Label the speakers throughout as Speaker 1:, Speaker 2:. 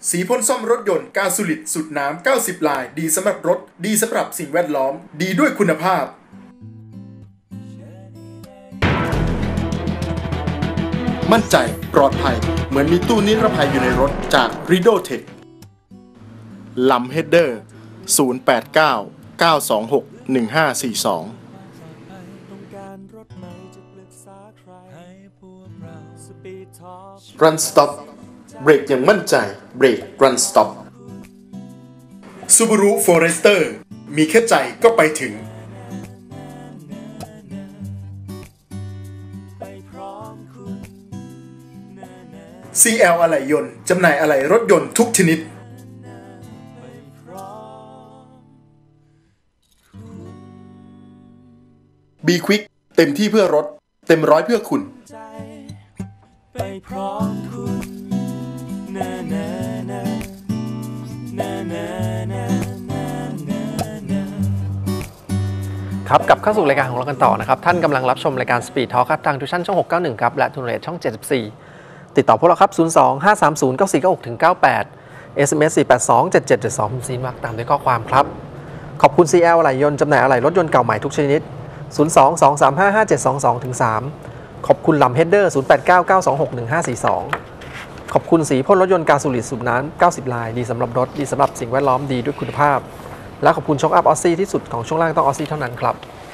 Speaker 1: สีพ่นซ่อมรถยนต์กาสูลิดสุดน้ำ90 ลายดีสำหรับรถดีสำหรับสิ่งแวดล้อมดีด้วยคุณภาพมั่นใจปลอดภัยเหมือนมีตู้นิรภัยอยู่ในรถจาก Rido Tech ลำเฮดเดอร์0899261542Run Stop เบรกอย่างมั่นใจเบรก Run Stop Subaru Forester มีแค่ใจก็ไปถึง CL อะไหล่ยนต์จำหน่ายอะไหล่รถยนต์ทุกชนิดB Quick เต็มที่เพื่อรถเต็มร้อยเพื่อคุณไปพร้อมคุณ
Speaker 2: ครับกลับเข้าสู่รายการของเรากันต่อนะครับท่านกำลังรับชมรายการ Speed Talk ครับทางทูชั่นช่อง691ครับและทูนเรทช่อง74ติดต่อพวกเราครับ02-530-9496-98 SMS 482-7772ซีนวักตามด้วยข้อความครับขอบคุณ CL อะไหล่ยนต์จำหน่ายอะไหล่รถยนต์เก่าใหม่ทุกชนิด02-235-5722-3ขอบคุณลำเฮดเดอร์0899261542ขอบคุณสีพ่นรถยนต์กาสูลิดสูบน้ำ90 ลายดีสำหรับรถดีสำหรับสิ่งแวดล้อมดีด้วยคุณภาพและขอบคุณช็อคอัพออสซี่ที่สุดของช่วงล่างต้องออสซี่เท่านั้นครับ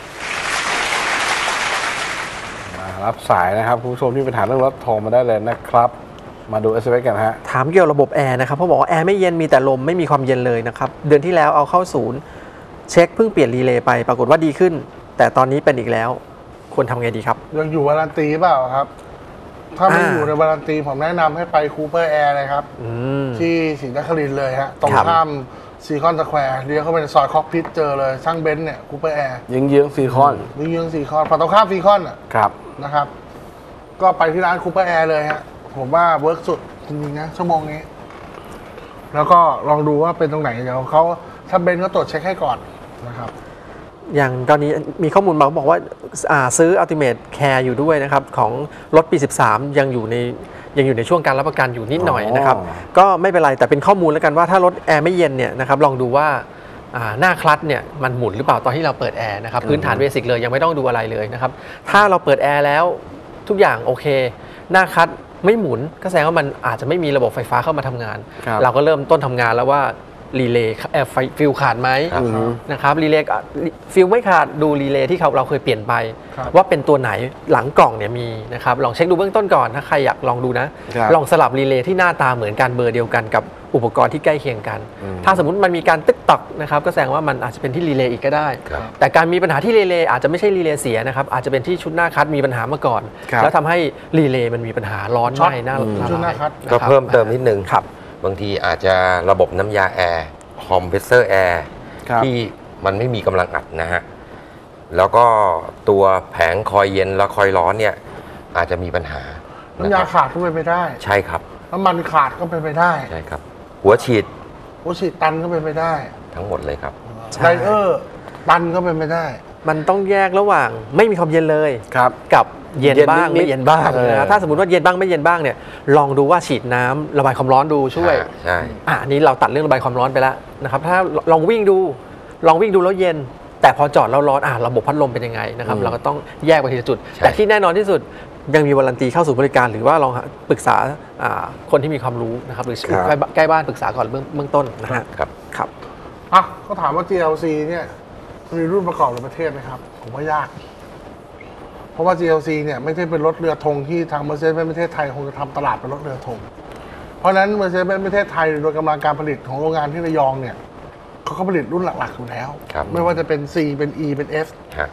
Speaker 3: รับสายนะครับคุณผู้ชมที่ปัญหาเรื่องรถโทรมาได้เลยนะครับมาดู SMS กันฮะ
Speaker 2: ถามเกี่ยวกับระบบแอร์นะครับเขาบอกว่าแอร์ไม่เย็นมีแต่ลมไม่มีความเย็นเลยนะครับเดือนที่แล้วเอาเข้าศูนย์เช็คเพิ่งเปลี่ยนรีเลย์ไปปรากฏว่าดีขึ้นแต่ตอนนี้เป็นอีกแล้วควรทำไงดีครับ
Speaker 3: ยังอยู่วารันตีเปล่าครับถ้าไม่อยู่ในวารันตีผมแนะนำให้ไปคูเปอร์แอร์เลยครับที่ศรีนครินทร์เลยฮะตรงข้ามซีคอนสแควร์เลี้ยวเข้าไปในซอยคอกพิทเจอเลยช่างเบนซ์เนี่ยคูเปอร์แอร์
Speaker 4: เยื้องซีคอน
Speaker 3: ซีคอนฝั่งตรงข้ามซีคอนอ่ะ
Speaker 4: ครับ
Speaker 3: นะครับก็ไปที่ร้านคูเปอร์แอร์เลยฮะผมว่าเวิร์กสุดจริงๆนะชั่วโมงนี้แล้วก็ลองดูว่าเป็นตรงไหนเดี๋ยวเขาถ้าเบนซ์ก็ตรวจเช็คให้ก่อนนะครับ
Speaker 2: อย่างตอนนี้มีข้อมูลมาบอกว่าซื้อ Ultimate Care อยู่ด้วยนะครับของรถปี13ยังอยู่ในช่วงการรับประกันอยู่นิดหน่อยนะครับก็ไม่เป็นไรแต่เป็นข้อมูลแล้วกันว่าถ้ารถแอร์ไม่เย็นเนี่ยนะครับลองดูว่าหน้าคลัตช์เนี่ยมันหมุนหรือเปล่าตอนที่เราเปิดแอร์นะครับพื้นฐานเบสิกเลยยังไม่ต้องดูอะไรเลยนะครับถ้าเราเปิดแอร์แล้วทุกอย่างโอเคหน้าคลัตช์ไม่หมุนก็แสดงว่ามันอาจจะไม่มีระบบไฟฟ้าเข้ามาทำงานเราก็เริ่มต้นทำงานแล้วว่ารีเลย์ฟิลขาดไหมนะครับรีเลย์ฟิลไม่ขาดดูรีเลย์ที่เราเคยเปลี่ยนไปว่าเป็นตัวไหนหลังกล่องเนี่ยมีนะครับลองเช็คดูเบื้องต้นก่อนถ้าใครอยากลองดูนะลองสลับรีเลย์ที่หน้าตาเหมือนกันเบอร์เดียวกันกับอุปกรณ์ที่ใกล้เคียงกันถ้าสมมติมันมีการตึกตักนะครับก็แสดงว่ามันอาจจะเป็นที่รีเลย์อีกก็ได้แต่การมีปัญหาที่รีเลย์อาจจะไม่ใช่รีเลย์เสียนะครับอาจจะเป็นที่ชุดหน้าคัทมีปัญหามาก่อนแล้วทำให้รีเลย์มันมีปัญหาร้อนไหม้หน้า
Speaker 3: ชุดหน้าคัท
Speaker 4: ก็เพิ่มเติมนิดนึงบางทีอาจจะระบบน้ำยาแอร์คอมเพรสเซอร์แอร์ที่มันไม่มีกำลังอัดนะฮะแล้วก็ตัวแผงคอยเย็นและคอยร้อนเนี่ยอาจจะมีปัญหา
Speaker 3: น้ำยาขาดก็เป็นไปได้
Speaker 4: ใช่ครับ
Speaker 3: น้ำมันขาดก็เป็นไปได้
Speaker 4: ใช่ครับหัวฉีด
Speaker 3: ตันก็เป็นไปได้
Speaker 4: ทั้งหมดเลยครับ
Speaker 3: ไดเออร์ตันก็เป็นไปได้
Speaker 2: มันต้องแยกระหว่างไม่มีความเย็นเลยกับเย็นบ้างไม่เย็นบ้างนะถ้าสมมติว่าเย็นบ้างไม่เย็นบ้างเนี่ยลองดูว่าฉีดน้ำระบายความร้อนดูช่วย
Speaker 4: ใช่
Speaker 2: อันนี้เราตัดเรื่องระบายความร้อนไปแล้วนะครับถ้าลองวิ่งดูแล้วเย็นแต่พอจอดแล้วร้อนระบบพัดลมเป็นยังไงนะครับเราก็ต้องแยกไปทีละจุดแต่ที่แน่นอนที่สุดยังมีวารันตีเข้าสู่บริการหรือว่าลองปรึกษาคนที่มีความรู้นะครับหรือใกล้บ้านปรึกษาก่อนเบื้องต้นนะฮะ
Speaker 4: ครับ
Speaker 3: ก็ถามว่า GLC เนี่ยมีรุ่นประกอบในประเทศไหมครับผมว่ายากเพราะว่า GLC เนี่ยไม่ใช่เป็นรถเรือธงที่ทาง Mercedes-Benz ประเทศไทยคงจะทำตลาดเป็นรถเรือธงเพราะฉะนั้น Mercedes-Benz ประเทศไทยโดยกำลังการผลิตของโรงงานที่ระยองเนี่ยเขาก็ผลิตรุ่นหลักๆอยู่แล้วไม่ว่าจะเป็น C เป็น E เป็น F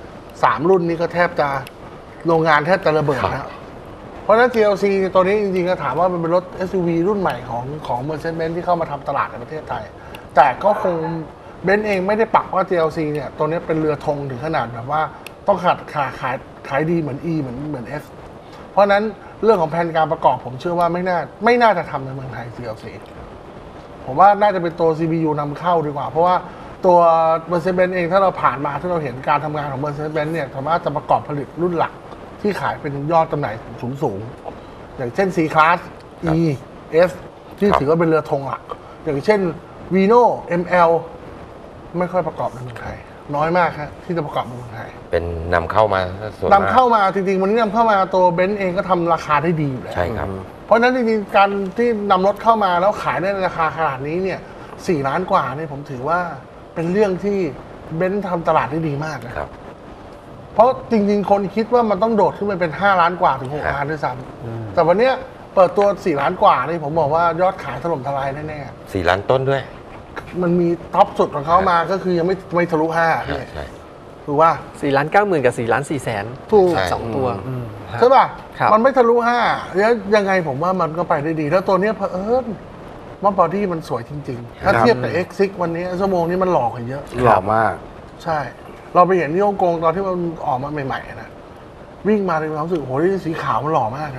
Speaker 3: 3 รุ่นนี้ก็แทบจะโรงงานแทบจะระเบิดแล้วเพราะฉะนั้น GLC ตัวนี้จริงๆก็ถามว่ามันเป็นรถ SUV รุ่นใหม่ของ Mercedes-Benz ที่เข้ามาทำตลาดในประเทศไทยแต่ก็คงเบนซ์เองไม่ได้ปักว่า GLC เนี่ยตัวนี้เป็นเรือธงถึงขนาดแบบว่าต้องขายดีเหมือน E เหมือน F เพราะนั้นเรื่องของแผนการประกอบผมเชื่อว่าไม่น่าจะทำในเมืองไทย GLC ผมว่าน่าจะเป็นตัว CPU นำเข้าดีกว่าเพราะว่าตัว Mercedes-Benz เองถ้าเราผ่านมาถ้าเราเห็นการทำงานของ Mercedes-Benz เนี่ยสามารถจะประกอบผลิตรุ่นหลักที่ขายเป็นยอดจำหน่ายสูงอย่างเช่น C Class E F ที่ถือว่าเป็นเรือธงหลักอย่างเช่น Vino ML ไม่ค่อยประกอบในเมืองไทยน้อยมากครับที่จะประกอบในเมืองไทย
Speaker 4: เป็นนำเข้ามาส่วนมาก
Speaker 3: นำเข้ามาจริงๆวันนี้นำเข้ามาตัวเบนซ์เองก็ทำราคาได้ดีอยู่แล้ว
Speaker 4: ใช่ครับ
Speaker 3: เพราะฉะนั้นจริงๆการที่นำรถเข้ามาแล้วขายในราคาขนาดนี้เนี่ย4 ล้านกว่าเนี่ยผมถือว่าเป็นเรื่องที่เบนซ์ทำตลาดได้ดีมากนะครับ เพราะจริงๆคนคิดว่ามันต้องโดดขึ้นไปเป็น5 ล้านกว่าถึง6 ล้านด้วยซ้ำแต่วันเนี้ยเปิดตัว4 ล้านกว่านี่ผมบอกว่ายอดขายถล่มทลายแน่
Speaker 4: 4 ล้านต้นด้วย
Speaker 3: ๆมันมีท็อปสุดของเขามาก็คือยังไม่ทะลุ5พี่
Speaker 4: ใช่
Speaker 3: ถูกป่ะ
Speaker 2: 4,90,000 กับ 4,400,000
Speaker 3: ถูก
Speaker 4: ใช่
Speaker 2: 2 ตัว
Speaker 3: ใช่ป่ะ
Speaker 2: ครับ
Speaker 3: มันไม่ทะลุ5แล้วยังไงผมว่ามันก็ไปได้ดี แล้วตัวเนี้ยเผอิญว่าบอดี้มันสวยจริงๆ ถ้าเทียบกับ X6 วันนี้ชั่วโมงนี้มันหลอกกันเยอะ
Speaker 5: หล่อมาก
Speaker 3: ใช่ เราไปเห็นที่ฮ่องกงตอนที่มันออกมาใหม่ๆนะวิ่งมาในความรู้สึกโหนี่สีขาวมันหล่อมากนะ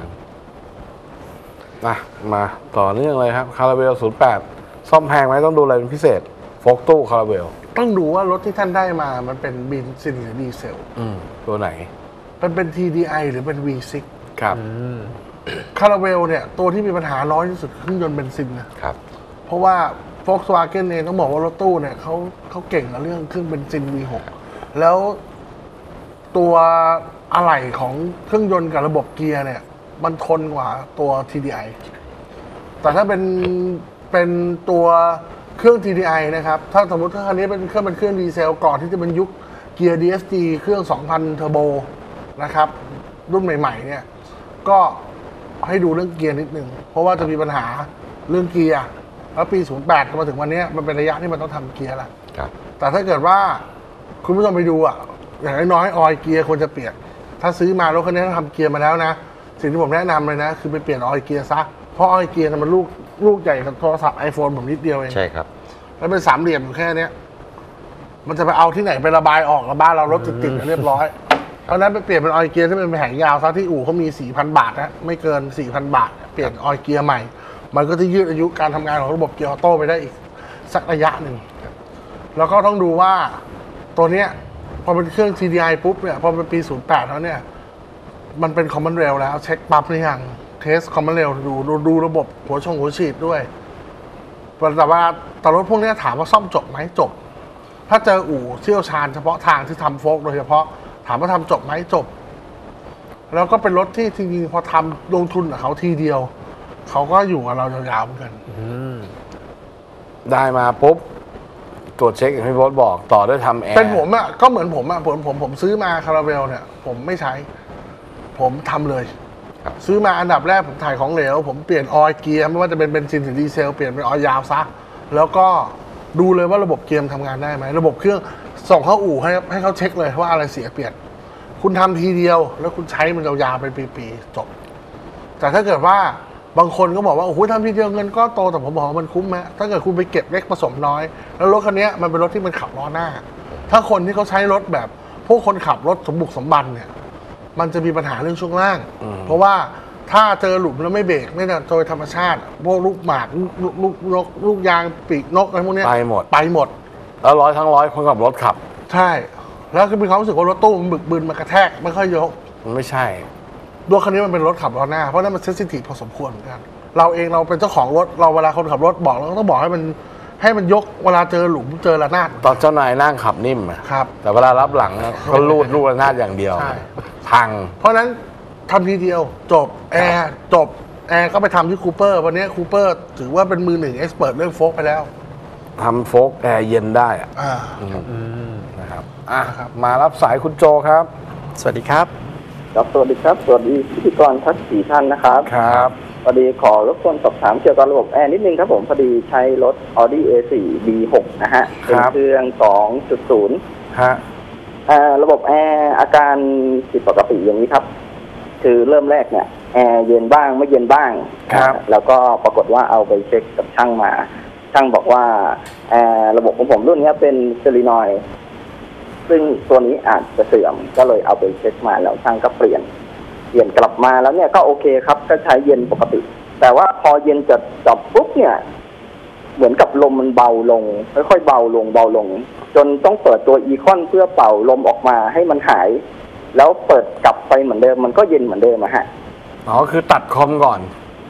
Speaker 5: มาต่อเนื่องเลยครับคาราเบล08ซ่อมแพงไหมต้องดูอะไรเป็นพิเศษโฟกตู้คาราเบล
Speaker 3: ต้องดูว่ารถที่ท่านได้มามันเป็นเบนซินหรือดีเซล
Speaker 5: ตัวไหน
Speaker 3: มันเป็น TDI หรือเป็น V6
Speaker 5: ครับ
Speaker 3: คาราเวลเนี่ยตัวที่มีปัญหาน้อยที่สุดเครื่องยนต์เบนซินนะครับ เพราะว่า Volkswagen เองต้องบอกว่ารถตู้เนี่ยเขาเก่งในเรื่องเครื่องเบนซิน V6 แล้วตัวอะไหล่ของเครื่องยนต์กับระบบเกียร์เนี่ยมันทนกว่าตัว TDI แต่ถ้าเป็นตัวเครื่อง TDI นะครับถ้าสมมติถ้าคันนี้เป็นเครื่องดีเซลก่อนที่จะเป็นยุคเกียร์ DSG เครื่อง 2,000 เทอร์โบนะครับรุ่นใหม่ๆเนี่ยก็ให้ดูเรื่องเกียร์นิดนึงเพราะว่าจะมีปัญหาเรื่องเกียร์แล้วปี 08 ก็มาถึงวันนี้มันเป็นระยะที่มันต้องทำเกียร์แล้ว
Speaker 4: ครับ
Speaker 3: แต่ถ้าเกิดว่าคุณผู้ชมไปดูอ่ะอย่างน้อยๆออยล์เกียร์ควรจะเปลี่ยนถ้าซื้อมารถคันนี้ทำเกียร์มาแล้วนะสิ่งที่ผมแนะนำเลยนะคือไปเปลี่ยนออยล์เกียร์ซะเพราะออยล์เกียร์มันลูกใหญ่กับโทรศัพท์ iPhone ผมนิดเดียวเอง
Speaker 4: ใช่ครับ
Speaker 3: แล้วเป็นสามเหลี่ยมอยู่แค่เนี้ยมันจะไปเอาที่ไหนไประบายออกกับบ้านเรารถติดๆเรียบร้อยเพราะนั้นไปเปลี่ยนเป็นออยล์เกียร์ที่เป็นแผงยาวซะที่อู่เขามี 4,000 บาทนะไม่เกิน 4,000 บาทเปลี่ยนออยล์เกียร์ใหม่มันก็จะยืดอายุการทำงานของระบบเกียร์ออโต้ไปได้อีกสักระยะหนึ่งแล้วก็ต้องดูว่าตัวเนี้ยพอเป็นเครื่อง TDI ปุ๊บเนี่ยพอเป็นปี 08 แล้วเนี่ยมันเป็น Common Rail แล้วเช็คปั๊บหรือยังเทส Common Rail ดูระบบหัวฉีดด้วยแต่ว่าแต่รถพวกนี้ถามว่าซ่อมจบไหมจบถ้าเจออู่เชี่ยวชาญเฉพาะทางที่ทำโฟล์กโดยเฉพาะถามว่าทำจบไหมจบแล้วก็เป็นรถที่จริงๆพอทำลงทุนกับเขาทีเดียวเขาก็อยู่กับเรายาวๆเหมือนกัน
Speaker 5: ได้มาปุ๊บตรวจเช็คอย่างที่พี่โบ๊ทบอกต่อด้วยทำแอร์
Speaker 3: เป็นผมอ่ะก็เหมือนผมอ่ะผมซื้อมาคาราเวลเนี่ยผมไม่ใช้ผมทำเลย
Speaker 4: ครับ
Speaker 3: ซื้อมาอันดับแรกผมถ่ายของเหลวผมเปลี่ยนออยล์เกียร์ไม่ว่าจะเป็นเบนซินหรือดีเซลเปลี่ยนเป็นออยล์ยาวซะแล้วก็ดูเลยว่าระบบเกียร์ทำงานได้ไหมระบบเครื่องส่งเข้าอู่ให้เขาเช็คเลยว่าอะไรเสียเปลี่ยนคุณทำทีเดียวแล้วคุณใช้มันยาวๆเป็นปีๆจบแต่ถ้าเกิดว่าบางคนก็บอกว่าโอ้โหทำทีเดียวเงินก็โตแต่ผมบอกว่ามันคุ้มไหมถ้าเกิดคุณไปเก็บเล็กผสมน้อยแล้วรถคันนี้มันเป็นรถที่มันขับล้อหน้า ถ้าคนที่เขาใช้รถแบบพวกคนขับรถสมบุกสมบันเนี่ยมันจะมีปัญหาเรื่องช่วงล่าง เพราะว่าถ้าเจอหลุมแล้วไม่เบรกไม่ได้โดยธรรมชาติพวกลูกหมากลูกยางปีกนกอะไรพวกเนี้ย
Speaker 5: ไปหมด แล้ว100 คนขับรถขับ
Speaker 3: ใช่แล้วคือมีความรู้สึกว่ารถตู้มันบึกบึนมากระแทกไม่ค่อยยก
Speaker 5: มันไม่ใช่
Speaker 3: รถคันนี้มันเป็นรถขับล้อหน้าเพราะนั้นมันเซนซิทีฟพอสมควรเหมือนกันเราเองเราเป็นเจ้าของรถเราเวลาคนขับรถบอกเราก็ต้องบอกให้มันยกเวลาเจอหลุมเจอระนาด
Speaker 5: ตอนเจ้านายนั่งขับนิ่มอะ
Speaker 3: ครับ
Speaker 5: แต่เวลารับหลังอะก็ลูดระนาดอย่างเดียว
Speaker 3: ใช่
Speaker 5: พัง
Speaker 3: เพราะฉะนั้นทำทีเดียวจบแอร์จบแอร์ก็ไปทำที่คูเปอร์วันนี้คูเปอร์ถือว่าเป็นมือหนึ่งเอ็กซ์เพิร์เรื่องโฟล์กไปแล้ว
Speaker 5: ทำโฟกแอร์เย็นได้อะ นะครับมารับสายคุณโจครับ
Speaker 2: สวัสดีครับ
Speaker 6: ครับสวัสดีครับสวัสดีพิธีกรทั้ง4 ท่านนะครับ
Speaker 5: ครับ
Speaker 6: พอดีขอรบกวนสอบถามเกี่ยวกับระบบแอร์นิดนึงครับผมพอดีใช้รถ Audi A4 B6 นะฮะเป็นเครื่อง 2.0
Speaker 5: ฮะ
Speaker 6: ระบบแอร์อาการผิดปกติอย่างนี้ครับ คือเริ่มแรกเนี่ยแอร์เย็นบ้างไม่เย็นบ้าง
Speaker 5: ครับ
Speaker 6: แล้วก็ปรากฏว่าเอาไปเช็คกับช่างมาช่างบอกว่าระบบของผมรุ่นนี้เป็นเซรีนอยด์ซึ่งตัวนี้อาจจะเสื่อมก็เลยเอาไปเช็คมาแล้วช่างก็เปลี่ยนกลับมาแล้วเนี่ยก็โอเคครับก็ใช้เย็นปกติ แต่ว่าพอเย็นจะจบปุ๊บเนี่ยเหมือนกับลมมันเบาลงค่อยๆเบาลงจนต้องเปิดตัวอีคอนเพื่อเป่าลมออกมาให้มันหายแล้วเปิดกลับไปเหมือนเดิมมันก็เย็นเหมือนเดิมอะฮะ
Speaker 5: อ๋อคือตัดคอมก่อน ถ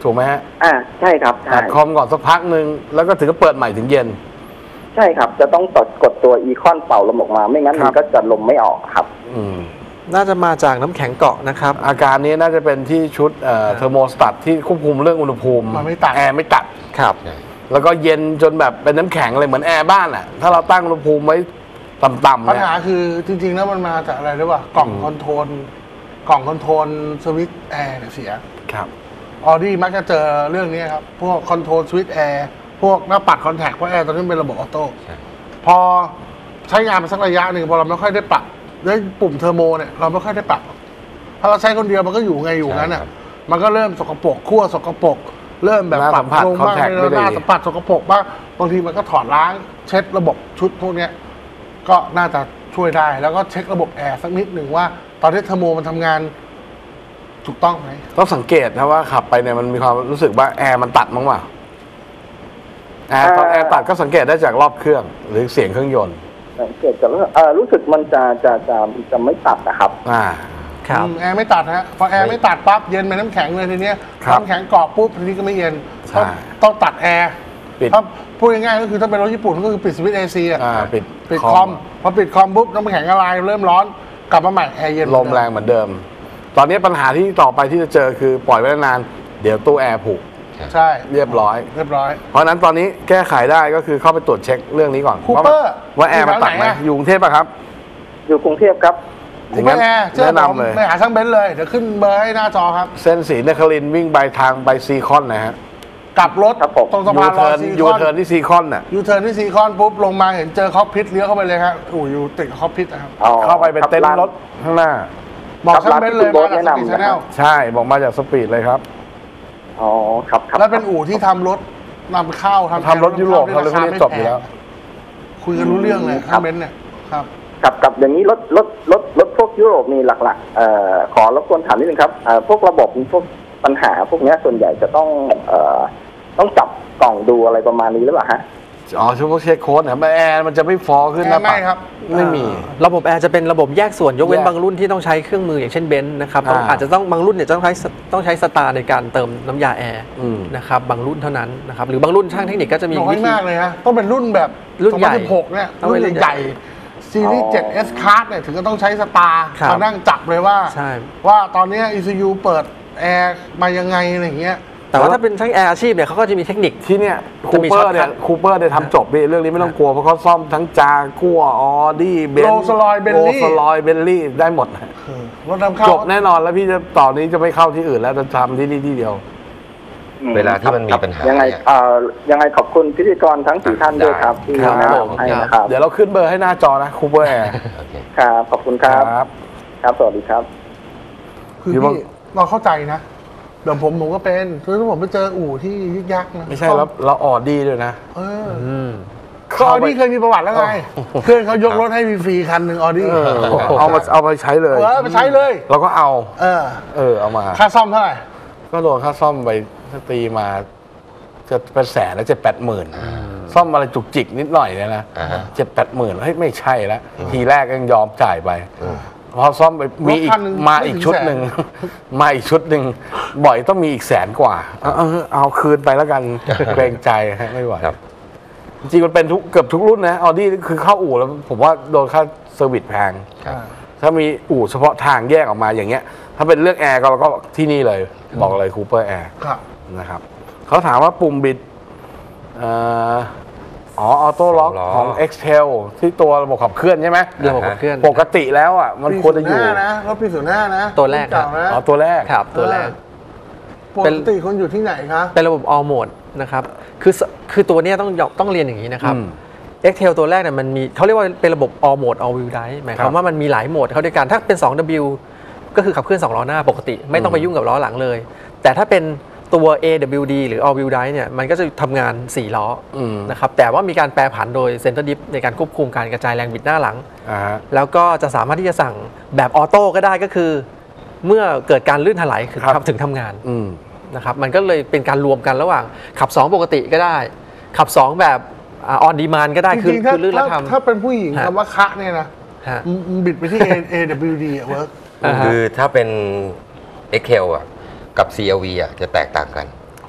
Speaker 5: ถูกไหมฮะ
Speaker 6: ใช่ครับใช่
Speaker 5: ตัดคอมก่อนสักพักหนึ่งแล้วก็ถึงจะเปิดใหม่ถึงเย็น
Speaker 6: ใช่ครับจะต้องกดตัวอีคอนเป่าลมออกมาไม่งั้น
Speaker 5: ครั
Speaker 6: มั
Speaker 5: บ
Speaker 6: นก็จะลมไม่ออกครับ
Speaker 5: อืม
Speaker 2: น่าจะมาจากน้ำแข็งเกาะนะครับ
Speaker 5: อาการนี้น่าจะเป็นที่ชุดเทอร์โมสตัตที่ควบคุมเรื่องอุณหภูมิ
Speaker 3: มันไม่ตัด
Speaker 5: แอร์ไม่ตัด
Speaker 2: ครับ
Speaker 5: แล้วก็เย็นจนแบบเป็นน้ำแข็งเลยเหมือนแอร์บ้านอ่ะถ้าเราตั้งอุณหภูมิไว้ต่ำๆ
Speaker 3: ปัญ
Speaker 5: เนี่ย
Speaker 3: หาคือจริงๆแล้วมันมาจากอะไรรู้ป่ะกล่องคอนโทรลสวิตช์แอร์เนี่ยเสีย
Speaker 5: ครับ
Speaker 3: ออดี้มักจะเจอเรื่องนี้ครับ พวกคอนโทรลสวิตช์แอร์พวกหน้าปัดคอนแทคเพราะแอร์ตอนนี้เป็นระบบออโต้พอใช้งานไปสักระยะหนึ่งพอเราไม่ค่อยได้ปรับด้วยปุ่มเทอร์โมเนี่ยเราไม่ค่อยได้ปรับถ้าเราใช้คนเดียวมันก็อยู่ไงอยู่งั้นอ่ะมันก็เริ่มสกปรกขั้วสกปรกเริ่มแบบ
Speaker 5: หน้า
Speaker 3: ป
Speaker 5: สั
Speaker 3: รับ
Speaker 5: มผัส
Speaker 3: ลงบ้าง
Speaker 5: contact ไม่ดี
Speaker 3: หน้าสัมผัสสกปรกบ้างบางทีมันก็ถอดล้างเช็ดระบบชุดพวกเนี้ยก็น่าจะช่วยได้แล้วก็เช็คระบบแอร์สักนิดหนึ่งว่าตอนนี้เทอร์โมมันทำงานถูกต้องไหม
Speaker 5: ต้องสังเกตนะว่าขับไปเนี่ยมันมีความรู้สึกว่าแอร์มันตัดมั้งวะแอร์ตอนแอร์ตัดก็สังเกตได้จากรอบเครื่องหรือเสียงเครื่องยนต์
Speaker 6: สังเกตจากรู้สึกมันจะไม่ตัดนะครับ
Speaker 2: ครับ
Speaker 3: แอร์ไม่ตัดฮะพอแอร์ไม่ตัดปั๊บเย็นเป็นน้ำแข็งเลยทีเนี้ย
Speaker 5: ครับ
Speaker 3: น้ำแข็งเกาะปุ๊บทีนี้ก็ไม่เย็น
Speaker 5: ใช่
Speaker 3: ต้องตัดแอร์
Speaker 5: ปิด
Speaker 3: ถ้าพูดง่ายๆก็คือถ้าเป็นรถญี่ปุ่นก็คือปิดสวิตช์เอซีอ่ะ
Speaker 5: ปิด
Speaker 3: คอมพอปิดคอมปุ๊บน้ำแข็งละลายเริ่มร้อนกลับมาใหม่แอร์เย็น
Speaker 5: ลมแรงเหมือนเดิม ตอนนี้ปัญหาที่ต่อไปที่จะเจอคือปล่อยไว้นานเดี๋ยวตู้แอร์ผุ
Speaker 3: ใช่
Speaker 5: เรียบร้อย
Speaker 3: เรียบร้อย
Speaker 5: เพราะฉะนั้นตอนนี้แก้ไขได้ก็คือเข้าไปตรวจเช็คเรื่องนี้ก่อน
Speaker 3: คูเปอร์
Speaker 5: ว่าแอร์มันตัดไหม
Speaker 3: อยู่แถวไหนอะ
Speaker 5: อยู่กรุงเทพป่ะครับ
Speaker 6: อยู่กรุงเทพครับ
Speaker 3: คูเปอร์แอร์เชื่อ
Speaker 5: แนะ
Speaker 3: ผม
Speaker 5: นำเลย
Speaker 3: ไปหาช่างเบนซ์เลยเดี๋ยวขึ้นเบอร์ให้หน้าจอครับ
Speaker 5: เส้นศรีนครินทร์วิ่งไปทางไปซีคอนนะฮะ
Speaker 3: กลับรถ
Speaker 6: ครับผม
Speaker 3: ตรงสะ
Speaker 5: ยู
Speaker 3: พานล
Speaker 5: เทิ
Speaker 3: อย
Speaker 5: ร์น
Speaker 3: ซี
Speaker 5: ยู
Speaker 3: คอน
Speaker 5: เทิร์นที่ซีคอนน่ะ
Speaker 3: ยูเทิร์นที่ซีคอนปุ๊บลงมาเห็นเจอคอกพิทเลี้ยวเข้าไปเลยครับอยู่ติดกับคอกพิทนะครับ
Speaker 6: อ๋อ
Speaker 5: เข้าไปเป็นเต็นท์รถข้างหน้า
Speaker 3: บอก
Speaker 6: ครับ
Speaker 3: ช่างเบนซ์เลย
Speaker 6: ร้าน
Speaker 3: มา
Speaker 6: ที่
Speaker 3: จาก
Speaker 6: คุณ
Speaker 3: ส
Speaker 6: โบ๊ท
Speaker 3: ปีดชาแนล
Speaker 6: แนะนำ
Speaker 5: ใช่บอกมาจากสปีดเลยครับ
Speaker 6: อ๋อครับครับ
Speaker 3: แล้วเป็นอู่ที่ทำรถนำเข้า
Speaker 5: ทำรถยุโรปเขาเลยไม่ได้จบอยู่แล้ว
Speaker 3: คุยกันรู้เรื่องเลยช่างเบนซ์เนี่ยครับ
Speaker 6: กับอย่างนี้รถพวกยุโรปนี่หลักๆขอรบกวนถามนิดนึงครับพวกระบบพวกปัญหาพวกเนี้ยส่วนใหญ่จะต้องจับกล่องดูอะไรประมาณนี้หรือเปล่าฮะ
Speaker 5: อ๋อช่วงพวกเช็คโค้ดนะแอร์มันจะไม่ฟอขึ้นหน้า
Speaker 3: ไม่
Speaker 5: ปัด
Speaker 3: ครับ
Speaker 5: ไม่มี
Speaker 2: ระบบแอร์จะเป็นระบบแยกส่วนยกเว้น
Speaker 5: แยก
Speaker 2: บางรุ่นที่ต้องใช้เครื่องมืออย่างเช่นเบนซ์นะครับต้อง
Speaker 5: อ่า
Speaker 2: อาจจะต้องบางรุ่นเนี่ยต้องใช้สตาร์ในการเติมน้ำยาแอร์
Speaker 5: อืม
Speaker 2: นะครับบางรุ่นเท่านั้นนะครับหรือบางรุ่นช่างเทคนิคก็จะมี
Speaker 3: น้อ
Speaker 2: วิ
Speaker 3: ย
Speaker 2: ธี
Speaker 3: มากเลยฮะต้องเป็นรุ่นแบบ
Speaker 2: รุ่นใหญ่
Speaker 3: 2016เนี่ย
Speaker 2: ต้องเป็นรุ่
Speaker 3: รุ่น
Speaker 2: น
Speaker 3: ใหญ่
Speaker 2: ใหญ่
Speaker 3: ซีรีส์ 7S Card เนี่ยถึงก็ต้องใช้สตาร์
Speaker 2: ครับ
Speaker 3: มานั่งจับเลยว่า
Speaker 2: ใช่
Speaker 3: ว่าตอนเนี้ย ECU เปิดแอร์มายังไงอะไรอย่างเงี้ย
Speaker 2: แต่ว่าถ้าเป็นช่างแอร์อาชีพเนี่ยเขาก็จะมีเทคนิค
Speaker 5: ที่เนี่ยคู
Speaker 2: จะมี
Speaker 5: เปอ
Speaker 2: ช็อ
Speaker 5: ร์
Speaker 2: ต
Speaker 5: เนี่ย
Speaker 2: คัท
Speaker 5: คูเปอร์เนี่ยทำจบพี่เรื่องนี้ไม่ต้องกลัวเพราะเขาซ่อมทั้งจากัวออดี้เบน
Speaker 3: Rolls-Royce Bentley
Speaker 5: โรลส์รอยเบนลี่ได้หมด
Speaker 3: รถนำเข้า
Speaker 5: จบแน่นอนแล้วพี่จะต่อนนี้จะไม่เข้าที่อื่นแล้วจะทำที่นี่ที่เดียว
Speaker 4: เวลาที่มันมีปัญหา
Speaker 6: ยังไง
Speaker 4: เนี่ย
Speaker 6: ยังไงขอบคุณพิธีกรทั้ง4ท่านด้วยครับที่
Speaker 5: ครับ
Speaker 6: แนะนำให้นะครับ
Speaker 5: เดี๋ยวเราขึ้นเบอร์ให้หน้าจอนะคูเปอร์แอร์
Speaker 4: โอเค
Speaker 6: ครับขอบคุณครับครับสวัสดีครับ
Speaker 3: คือ
Speaker 5: พี่ว่า
Speaker 3: พี่เราเข้าใจนะเดี๋ยวผมก็เป็นคือถ้าผมไปเจออู่ที่ยึกยักนะ
Speaker 5: ไม่ใช่แล้วเราออดี้ด้วยนะ
Speaker 3: เออ
Speaker 2: อืม
Speaker 3: ก็ออดี้เคยมีประวัติแล้วไงเพื่อนเขายกรถให้ฟรีๆคันหนึ่งออดี้
Speaker 5: เอาไปใช้เลย
Speaker 3: ไปใช้เลย
Speaker 5: เราก็เอา เอามา
Speaker 3: ค่าซ่อมเท่าไหร่
Speaker 5: ก็โดนค่าซ่อมไปตีมาจะเป็นแสนแล้ว7-8 หมื่นซ่อมอะไรจุกจิกนิดหน่อยเนี่ยนะ
Speaker 4: อ่าฮะ
Speaker 5: 7-8 หมื่นเฮ้ยไม่ใช่แล้วทีแรกยังยอมจ่ายไปพอซ่อมไปมีอีก
Speaker 3: รถคันหนึ่ง
Speaker 5: มาอีกชุดหนึ่ง มาอีกชุดหนึ่งบ่อยต้องมีอีก100,000 กว่าเอาคืนไปแล้วกัน เกรงใจฮะไม่ไหว
Speaker 4: ครับ
Speaker 5: จริงๆมันเป็นเกือบทุกรุ่นนะออดี้คือเข้าอู่แล้วผมว่าโดนค่าเซอร์วิสแพง
Speaker 4: ครับ
Speaker 5: ถ้ามีอู่เฉพาะทางแยกออกมาอย่างเงี้ย ถ้าเป็นเรื่องแอร์ก็เราก็ที่นี่เลยบอกเลยคูเปอร์แอร์
Speaker 3: ครับ
Speaker 5: นะครับเขาถามว่าปุ่มบิดออโต้ล็อก
Speaker 4: ล้อ
Speaker 5: ของ Excel ที่ตัวระบบขับเคลื่อนใช่ไหม
Speaker 2: ระบบขับเคลื่อน
Speaker 5: ปกติแล้วอ่ะมันควรจะอยู่
Speaker 3: ปี05นะรถปี05นะ
Speaker 2: ตัวแรกครับ
Speaker 3: เก่านะ
Speaker 5: อ๋อตัวแรก
Speaker 2: ครับตัวแรก
Speaker 3: ปกติคนอยู่ที่ไหนคะ
Speaker 2: เป็นระบบ all mode นะครับคือตัวเนี้ยต้องเรียนอย่างนี้นะครับ
Speaker 5: อืม
Speaker 2: Excel ตัวแรกเนี่ยมันมีเขาเรียกว่าเป็นระบบ all mode all wheel drive หมายความว่ามันมีหลายโหมดเข้าด้วยกันถ้าเป็น 2W ก็คือขับเคลื่อน2ล้อหน้าปกติ ไม่ต้องไปยุ่งกับล้อหลังเลย แต่ถ้าเป็นตัว AWD หรือ all wheel drive เนี่ยมันก็จะทำงาน4ล้ออ
Speaker 5: ม
Speaker 2: นะครับแต่ว่ามีการแปรผันโดย center diff ในการควบคุมการกระจายแรงบิดหน้าหลัง
Speaker 5: ฮะ
Speaker 2: แล้วก็จะสามารถที่จะสั่งแบบออโต้ก็ได้ก็คือ เมื่อเกิดการลื่นถลายคือ
Speaker 5: ครับ
Speaker 2: ถึงทำงาน
Speaker 5: อืม
Speaker 2: นะครับมันก็เลยเป็นการรวมกันระหว่างขับ 2 ปกติก็ได้ ขับ 2 แบบออนดีมานก็ได้
Speaker 3: จ
Speaker 2: คือ
Speaker 3: ริงๆถ้า
Speaker 2: คือลื่นแล้วทำ
Speaker 3: ถ้าเป็นผู้หญิง
Speaker 2: ฮะ
Speaker 3: คำว่าคะเนี่ยนะ
Speaker 2: ฮะ
Speaker 3: มึงบิดไปที่ AWD อะเวิร์ก
Speaker 2: อ่าฮะ
Speaker 4: คือถ้าเป็น Excel อ่ะกับ CLV อ่ะจะแตกต่างกัน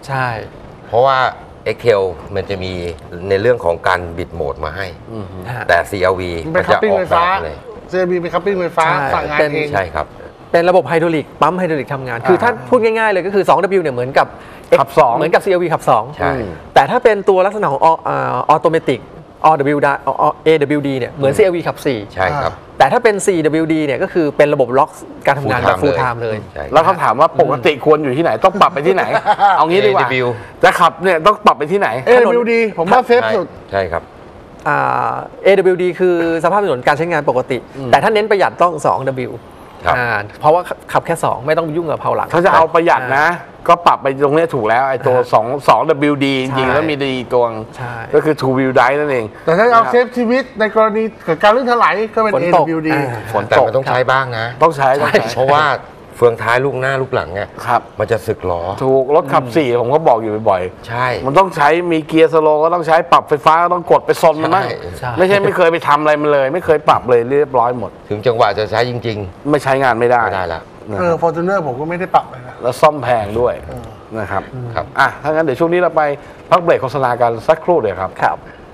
Speaker 2: ใช่
Speaker 4: เพราะว่า Excel มันจะมีในเรื่องของการบิดโหมดมาให้
Speaker 2: ฮะ
Speaker 4: แต่ CRV
Speaker 3: มัน
Speaker 4: มั
Speaker 3: เป็น นคั
Speaker 4: จะ
Speaker 3: พปิ้ง
Speaker 4: ออก
Speaker 3: ไฟ
Speaker 4: แบ
Speaker 3: ฟ้า
Speaker 4: บเลย
Speaker 3: CRV เป็นคัพปิ้งไฟฟ้า
Speaker 2: ใช่
Speaker 3: สั่งงาน
Speaker 2: เป็น
Speaker 3: เอง
Speaker 4: ใช่ครับ
Speaker 2: เป็นระบบไฮดรอลิกปั๊มไฮดรอลิกทำงาน คือถ้าพูดง่ายๆเลยก็คือ 2W เนี่ยเหมือนกับ
Speaker 5: ขับสอง
Speaker 2: เหมือนกับ CRV ขับ
Speaker 4: ใช่
Speaker 2: 2 แต่ถ้าเป็นตัวลักษณะของออโตเมติก AWD เนี่ยเหมือน CRV ขับ
Speaker 4: ใช่ครับ
Speaker 2: 4 แต่ถ้าเป็น 4WD เนี่ยก็คือเป็นระบบล็อกการทำงานแบบ
Speaker 4: Full
Speaker 2: full
Speaker 4: time
Speaker 2: time เลย
Speaker 4: ใช่
Speaker 5: แล้วเขาถามว่าปกติควรอยู่ที่ไหนต้องปรับไปที่ไหน เอางี้ดีกว่า
Speaker 4: AW
Speaker 5: จะขับเนี่ยต้องปรับไปที่ไหน
Speaker 3: AWD ผมว่าเซฟสุด
Speaker 4: ใช่ครับ
Speaker 2: AWD คือสภาพถนนการใช้งานปกติ แต่ถ้าเน้นประหยัดต้อง 2W
Speaker 4: ครับ
Speaker 2: เพราะว่าขับแค่ 2 ไม่ต้องยุ่งกับเพลาหลัง
Speaker 5: ถ้าจะเอาประหยัดนะ ก็ปรับไปตรงเนี้ยถูกแล้วไอ้ตัว2 WD จริงๆแล้วมีดีตัวนึง
Speaker 2: ใช่
Speaker 5: ก็คือ two wheel drive นั่นเอง
Speaker 3: แต่ถ้าเอาเซฟชีวิตในกรณีเกิดการลื่นถลายก็เป็น
Speaker 2: ฝนตก
Speaker 3: AWD
Speaker 5: ฝน
Speaker 4: แต่
Speaker 5: ตก
Speaker 4: มันต้องใช้บ้างนะ
Speaker 5: ต้องใช้ต้องใช้
Speaker 4: เพราะว่าเฟืองท้ายลูกหน้าลูกหลังเนี่ย
Speaker 5: ครับ
Speaker 4: มันจะสึกล้อ
Speaker 5: ถูกรถขับ4ผมก็บอกอยู่บ่อย
Speaker 4: ใช่
Speaker 5: ๆมันต้องใช้มีเกียร์สโลว์ก็ต้องใช้ปรับไฟฟ้าก็ต้องกดไปซนมันบ้าง
Speaker 2: ใช่
Speaker 5: ไม่ใช่ไม่เคยไปทำอะไรมันเลย ไม่เคยปรับเลยเรียบร้อยหมด
Speaker 4: ถึงจังหวะจะใช้จริง
Speaker 5: ไม่ใช้งานไม่ได้
Speaker 4: ๆไม่ได้แล้ว
Speaker 3: ฟอร์จูเนอร์ผมก็ไม่ได้ปรับเลยนะ
Speaker 5: แล้วซ่อมแพงด้วยนะครับ
Speaker 4: ครับ
Speaker 5: ถ้างั้นเดี๋ยวช่วงนี้เราไปพักเบรกโฆษณากันสักครู่เดียวครับ
Speaker 2: ครับ